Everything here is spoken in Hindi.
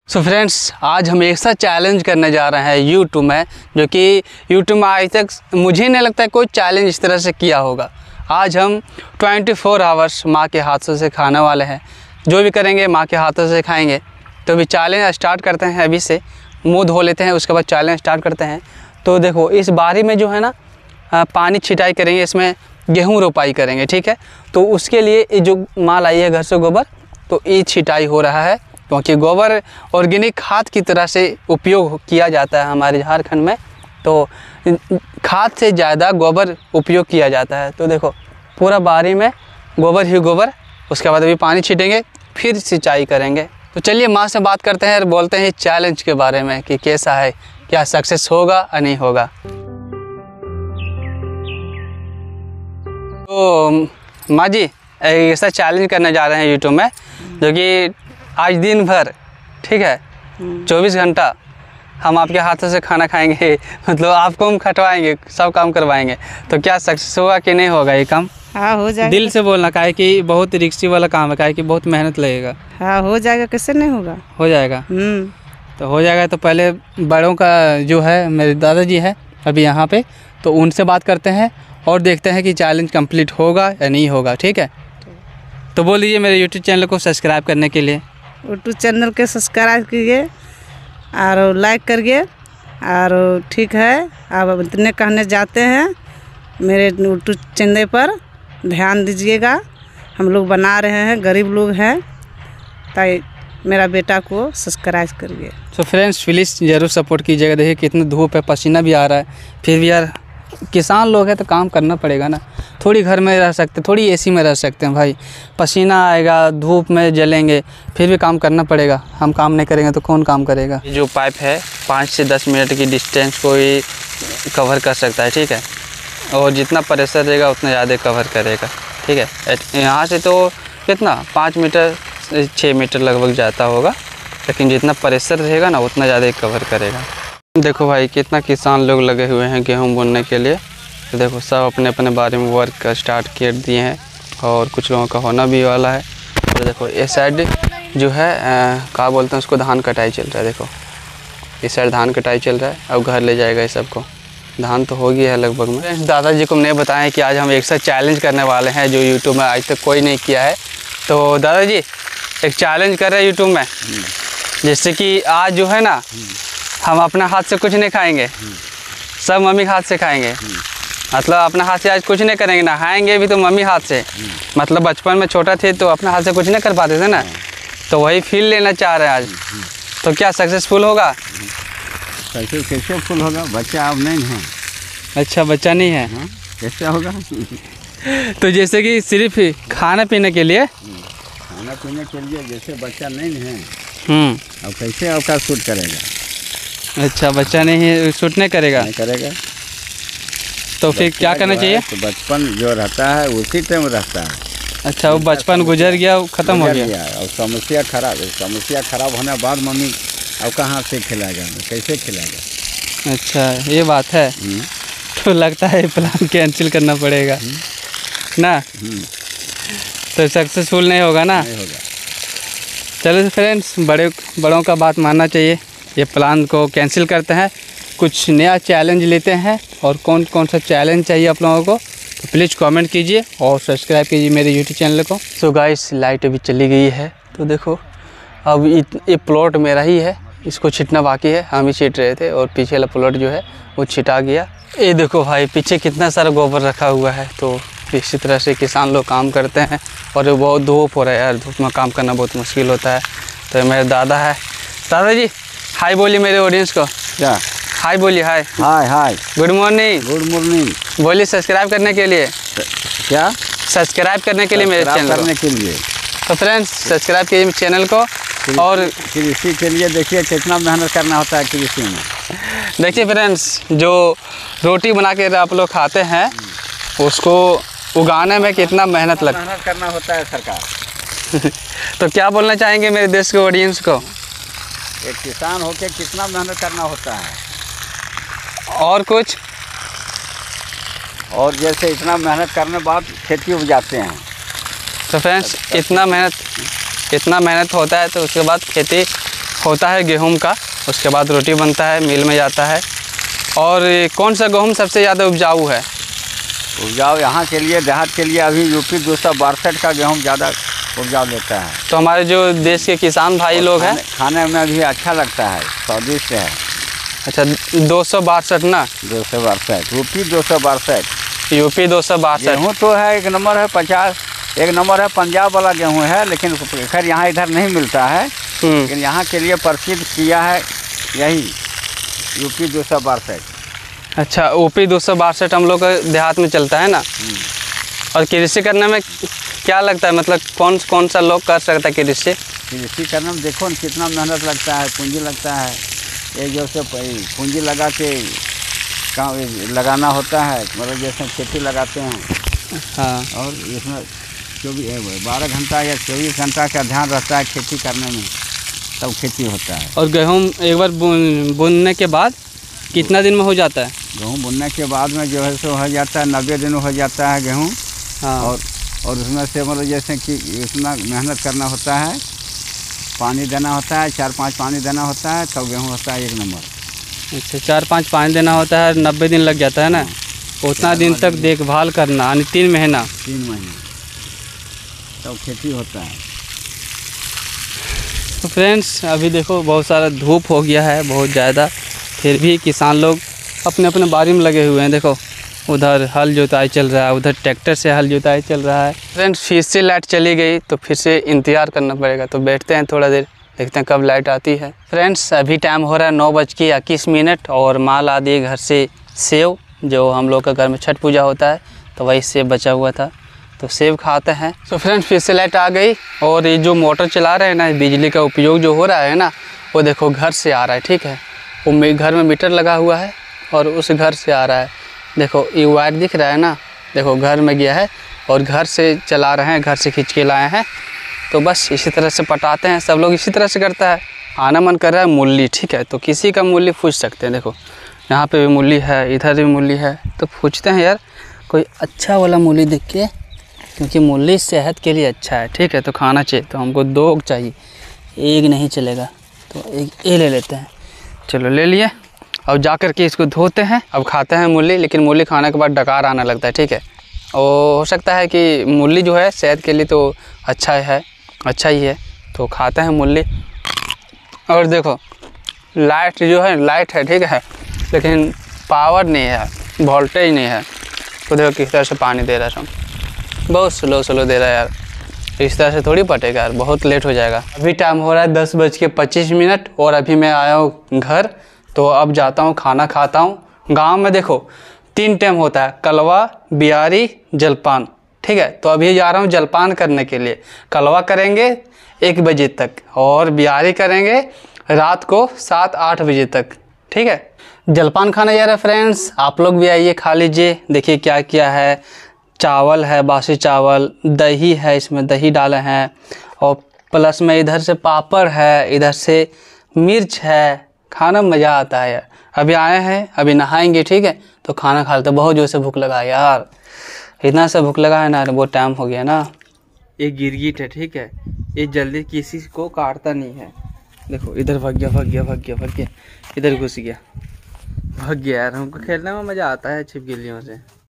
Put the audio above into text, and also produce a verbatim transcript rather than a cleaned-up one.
सो so फ्रेंड्स, आज हम एक सा चैलेंज करने जा रहे हैं यूट्यूब में, जो कि यूट्यूब में आज तक मुझे नहीं लगता है कोई चैलेंज इस तरह से किया होगा। आज हम चौबीस आवर्स माँ के हाथों से खाने वाले हैं। जो भी करेंगे माँ के हाथों से खाएंगे। तो अभी चैलेंज स्टार्ट करते हैं। अभी से मुँह धो लेते हैं, उसके बाद चैलेंज स्टार्ट करते हैं। तो देखो, इस बारी में जो है ना पानी छिटाई करेंगे, इसमें गेहूँ रोपाई करेंगे, ठीक है। तो उसके लिए ये जो माँ लाई है घर से गोबर, तो ये छिटाई हो रहा है, क्योंकि गोबर ऑर्गेनिक खाद की तरह से उपयोग किया जाता है हमारे झारखंड में। तो खाद से ज़्यादा गोबर उपयोग किया जाता है। तो देखो, पूरा बारी में गोबर ही गोबर। उसके बाद अभी पानी छीटेंगे, फिर सिंचाई करेंगे। तो चलिए माँ से बात करते हैं और बोलते हैं चैलेंज के बारे में कि कैसा है, क्या सक्सेस होगा या नहीं होगा। तो माँ जी, ऐसा चैलेंज करने जा रहे हैं यूट्यूब में, जो कि आज दिन भर, ठीक है, चौबीस घंटा हम आपके हाथों से खाना खाएंगे। मतलब आपको हम खटवाएंगे, सब काम करवाएंगे। तो क्या सक्सेस होगा कि नहीं होगा ये काम? हाँ, हो जाएगा। दिल से बोलना, काहे कि बहुत रिक्सी वाला काम है, काहे कि बहुत मेहनत लगेगा। हाँ, हो जाएगा, कैसे नहीं होगा? हो जाएगा। हम्म तो हो जाएगा। तो पहले बड़ों का जो है, मेरे दादाजी है अभी यहाँ पे, तो उनसे बात करते हैं और देखते हैं कि चैलेंज कंप्लीट होगा या नहीं होगा, ठीक है। तो बोल दीजिए मेरे यूट्यूब चैनल को सब्सक्राइब करने के लिए। यूट्यूब चैनल के सब्सक्राइब कीजिए और लाइक करिए। और ठीक है, आप इतने कहने जाते हैं, मेरे यूट्यूब चैनल पर ध्यान दीजिएगा। हम लोग बना रहे हैं, गरीब लोग हैं, ताकि मेरा बेटा को सब्सक्राइब करिए। सो फ्रेंड्स, प्लीज़ ज़रूर सपोर्ट कीजिएगा। देखिए कितना धूप है, पसीना भी आ रहा है, फिर भी यार किसान लोग हैं तो काम करना पड़ेगा ना। थोड़ी घर में रह सकते, थोड़ी एसी में रह सकते हैं भाई। पसीना आएगा, धूप में जलेंगे, फिर भी काम करना पड़ेगा। हम काम नहीं करेंगे तो कौन काम करेगा। जो पाइप है, पाँच से दस मिनट की डिस्टेंस को ही कवर कर सकता है, ठीक है। और जितना प्रेशर रहेगा उतना ज़्यादा कवर करेगा, ठीक है। यहाँ से तो कितना पाँच मीटर छः मीटर लगभग जाता होगा, लेकिन जितना प्रेशर रहेगा ना उतना ज़्यादा कवर करेगा। देखो भाई, कितना किसान लोग लगे हुए हैं गेहूं बोने के लिए। तो देखो, सब अपने अपने बारे में वर्क स्टार्ट कर दिए हैं, और कुछ लोगों का होना भी वाला है। तो देखो, ये साइड जो है क्या बोलते हैं उसको, धान कटाई चल रहा है। देखो, इस साइड धान कटाई चल रहा है। अब घर ले जाएगा ये सबको। धान तो हो गया है लगभग में। दादाजी को हमने बताया कि आज हम एक साथ चैलेंज करने वाले हैं, जो यूट्यूब में आज तक कोई नहीं किया है। तो दादाजी, एक चैलेंज कर रहे हैं यूट्यूब में, जैसे कि आज जो है ना, हम अपने हाथ से कुछ नहीं खाएंगे, सब मम्मी हाथ से खाएंगे। मतलब अपने हाथ से आज कुछ नहीं करेंगे, नहाएंगे भी तो मम्मी हाथ से। मतलब बचपन में छोटा थे तो अपने हाथ से कुछ नहीं कर पाते थे ना, तो वही फील लेना चाह रहे हैं आज। तो क्या सक्सेसफुल होगा? कैसे कैसे फुल होगा? बच्चा अब नहीं है। अच्छा, बच्चा नहीं है। हाँ, कैसे होगा? तो जैसे कि सिर्फ खाने पीने के लिए, खाना पीने के लिए जैसे बच्चा नहीं है, हम्म अब कैसे अवकाश शूट करेगा? अच्छा, बच्चा नहीं शूट नहीं करेगा, नहीं करेगा। तो फिर क्या करना चाहिए? तो बचपन जो रहता है उसी टाइम रहता है। अच्छा, वो बचपन गुजर गया, वो ख़त्म हो गया। और समस्या खराब समस्या खराब होने के बाद मम्मी अब कहाँ से खिलाएगा, कैसे खिलाएगा? अच्छा, ये बात है। तो लगता है प्लान कैंसिल करना पड़ेगा ना, तो सक्सेसफुल नहीं होगा ना। नहीं होगा। चलो फ्रेंड्स, बड़े बड़ों का बात मानना चाहिए। ये प्लान को कैंसिल करते हैं, कुछ नया चैलेंज लेते हैं। और कौन कौन सा चैलेंज चाहिए आप लोगों को, तो प्लीज़ कमेंट कीजिए और सब्सक्राइब कीजिए मेरे यूट्यूब चैनल को। सो गाइस, लाइट अभी चली गई है, तो देखो अब ये प्लॉट मेरा ही है, इसको छिटना बाकी है। हम ही छिट रहे थे और पीछे वाला प्लॉट जो है वो छिटा गया। ये देखो भाई, पीछे कितना सारा गोबर रखा हुआ है। तो इसी तरह से किसान लोग काम करते हैं। और ये बहुत धूप हो रहा है यार, धूप में काम करना बहुत मुश्किल होता है। तो मेरे दादा है, दादाजी हाय बोलिए मेरे ऑडियंस को। क्या हाय बोलिए? Hi hi hi good morning. Good morning बोलिए सब्सक्राइब करने के लिए। क्या सब्सक्राइब करने के लिए मेरे चैनल करने के लिए। तो फ्रेंड्स, सब्सक्राइब कीजिए चैनल को। और कृषि के लिए देखिए कितना मेहनत करना होता है कृषि में। देखिए फ्रेंड्स, जो रोटी बना के आप लोग खाते हैं, उसको उगाने में कितना मेहनत लग मेहनत करना होता है सरकार। तो क्या बोलना चाहेंगे मेरे देश के ऑडियंस को? एक किसान होके कितना मेहनत करना होता है। और कुछ? और जैसे इतना मेहनत करने के बाद खेती उपजाते हैं। तो फ्रेंड्स, इतना मेहनत इतना मेहनत होता है, तो उसके बाद खेती होता है गेहूं का, उसके बाद रोटी बनता है, मिल में जाता है। और कौन सा गेहूं सबसे ज़्यादा उपजाऊ है? उपजाऊ यहाँ के लिए, देहात के लिए अभी यूपी दो सौ बासठ का गेहूँ ज़्यादा उपजाऊ देता है। तो हमारे जो देश के किसान भाई लोग हैं, खाने में भी अच्छा लगता है, स्वादिष्ट है। अच्छा, दो सौ बासठ ना, दो सौ बासठ यूपी दो सौ बासठ यूपी दो सौ बासठ गेहूँ तो है, एक नंबर है पचास, एक नंबर है पंजाब वाला गेहूँ है, लेकिन खैर यहाँ इधर नहीं मिलता है, लेकिन यहाँ के लिए प्रसिद्ध किया है यही यूपी दो सौ बासठ। अच्छा, यूपी दो सौ बासठ हम लोग का देहात में चलता है ना। और कृषि करने में क्या लगता है, मतलब कौन कौन सा लोग कर सकता है कृषि? कृषि करने में देखो न कितना मेहनत लगता है, पूंजी लगता है। एक जो से पूंजी लगा के काम लगाना होता है, मतलब जैसे खेती लगाते हैं। हाँ। और इसमें चौबीस बारह घंटा या चौबीस घंटा का ध्यान रहता है खेती करने में, तब खेती होता है। और गेहूँ एक बार बुनने के बाद कितना दिन में हो जाता है? गेहूँ बुनने के बाद में जो है सो हो जाता है, नब्बे दिन हो जाता है गेहूँ। हाँ। और और उसमें से मतलब जैसे कि इतना मेहनत करना होता है, पानी देना होता है, चार पाँच पानी देना होता है, तब गेहूँ होता है एक नंबर। अच्छा, चार पाँच पानी देना होता है, नब्बे दिन लग जाता है ना। उतना दिन तक देखभाल करना, यानी तीन महीना तीन महीने तब खेती होता है। तो फ्रेंड्स, अभी देखो बहुत सारा धूप हो गया है बहुत ज़्यादा, फिर भी किसान लोग अपने अपने बारी में लगे हुए हैं। देखो उधर हल जोताई चल रहा है, उधर ट्रैक्टर से हल जोताई चल रहा है। फ्रेंड्स, फिर से लाइट चली गई तो फिर से इंतज़ार करना पड़ेगा, तो बैठते हैं थोड़ा देर, देखते हैं कब लाइट आती है। फ्रेंड्स, अभी टाइम हो रहा है नौ बज के इक्कीस मिनट और माल आ दिए घर से सेव, जो हम लोग का घर में छठ पूजा होता है तो वही सेव बचा हुआ था, तो सेव खाते हैं। तो फ्रेंड्स, फिर से लाइट आ गई और ये जो मोटर चला रहे हैं ना, बिजली का उपयोग जो हो रहा है ना, वो देखो घर से आ रहा है। ठीक है, वो मेरे घर में मीटर लगा हुआ है और उस घर से आ रहा है। देखो ये वायर दिख रहा है ना, देखो घर में गया है और घर से चला रहे हैं, घर से खींच के लाए हैं। तो बस इसी तरह से पटाते हैं, सब लोग इसी तरह से करता है। आना मन कर रहा है मूली, ठीक है, तो किसी का मूली पूछ सकते हैं। देखो यहाँ पे भी मूली है, इधर भी मूली है, तो पूछते हैं यार कोई अच्छा वाला मूली देख के, क्योंकि मूली सेहत के लिए अच्छा है। ठीक है, तो खाना चाहिए, तो हमको दो चाहिए, एक नहीं चलेगा, तो एक ये ले लेते हैं। चलो ले लिए, अब जा कर के इसको धोते हैं, अब खाते हैं मूली। लेकिन मूली खाने के बाद डकार आने लगता है। ठीक है, और हो सकता है कि मूली जो है सेहत के लिए तो अच्छा है, अच्छा ही है, तो खाते हैं मूली। और देखो लाइट जो है, लाइट है ठीक है, लेकिन पावर नहीं है, वोल्टेज नहीं है। तो देखो किस तरह से पानी दे रहा है, बहुत स्लो स्लो दे रहा है यार, इस तरह से थोड़ी पटेगा यार, बहुत लेट हो जाएगा। अभी टाइम हो रहा है दस बज के पच्चीस मिनट और अभी मैं आया हूँ घर, तो अब जाता हूँ खाना खाता हूँ। गांव में देखो तीन टाइम होता है, कलवा, बियारी, जलपान। ठीक है, तो अभी जा रहा हूँ जलपान करने के लिए। कलवा करेंगे एक बजे तक और बियारी करेंगे रात को सात आठ बजे तक। ठीक है, जलपान खाना जा रहा है फ्रेंड्स, आप लोग भी आइए खा लीजिए। देखिए क्या क्या है, चावल है, बासी चावल, दही है, इसमें दही डाले हैं, और प्लस में इधर से पापड़ है, इधर से मिर्च है। खाना में मज़ा आता है यार। अभी आए हैं, अभी नहाएंगे, ठीक है, तो खाना खा लेते। बहुत जोर से भूख लगा है यार, इतना सा भूख लगा है ना, बहुत टाइम हो गया ना। ये गिरगिट है, ठीक है, ये जल्दी किसी को काटता नहीं है। देखो इधर भाग गया भाग गया भाग गया भाग गया, इधर घुस गया, भाग गया यार। हमको खेलने में मज़ा आता है छिपकलियों से।